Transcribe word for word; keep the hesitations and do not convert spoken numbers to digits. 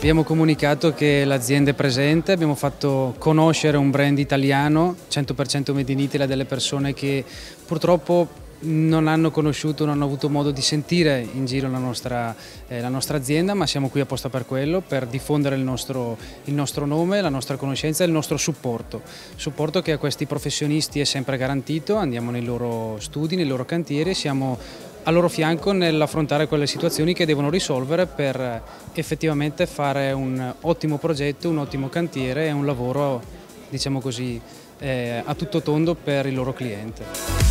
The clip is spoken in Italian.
Abbiamo comunicato che l'azienda è presente, abbiamo fatto conoscere un brand italiano, cento per cento made in Italy, a delle persone che purtroppo non hanno conosciuto, non hanno avuto modo di sentire in giro la nostra, eh, la nostra azienda, ma siamo qui apposta per quello, per diffondere il nostro, il nostro nome, la nostra conoscenza e il nostro supporto. Supporto che a questi professionisti è sempre garantito, andiamo nei loro studi, nei loro cantieri, siamo al loro fianco nell'affrontare quelle situazioni che devono risolvere per effettivamente fare un ottimo progetto, un ottimo cantiere e un lavoro, diciamo così, eh, a tutto tondo per il loro cliente.